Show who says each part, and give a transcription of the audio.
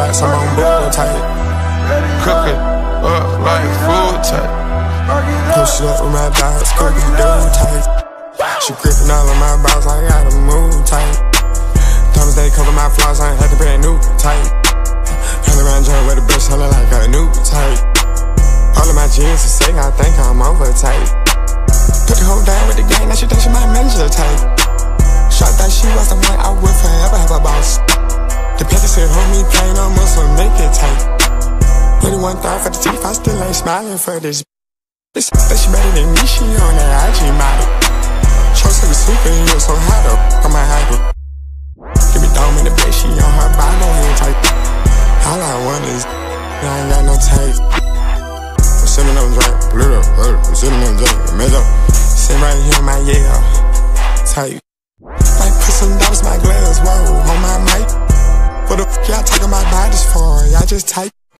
Speaker 1: rocks, I'm on bool type.
Speaker 2: Cooking up like food type.
Speaker 1: Push it up with my dogs, Scooby Doo type. She grippin all of my balls, I gotta move tight. Thomas they cover my flaws, I ain't had to brand new type. Hell around jump with the bitch, hella like a new type. All of my jeans are sick, I think I'm over tight. Put the hoe down with the gang, now she think she my manager type. Shot that she was the one I would forever have a boss. The Pekka said, hold me plain, I'm Muslim, make it tight. 21 thought for the teeth, I still ain't smiling for this. This that she better than me, she on that IG model. Chose to be sleeping, you so hot up, on my hyper. Give me dome in the bed, she on her body, type. All I want is, I ain't got no taste. I'm sitting on drink, blue up, I'm sitting on drink, made up. Sit right here in my type. Might put some dollars in my glass, whoa, on my mic. What the f*** y'all talking about bodies for? Y'all just type.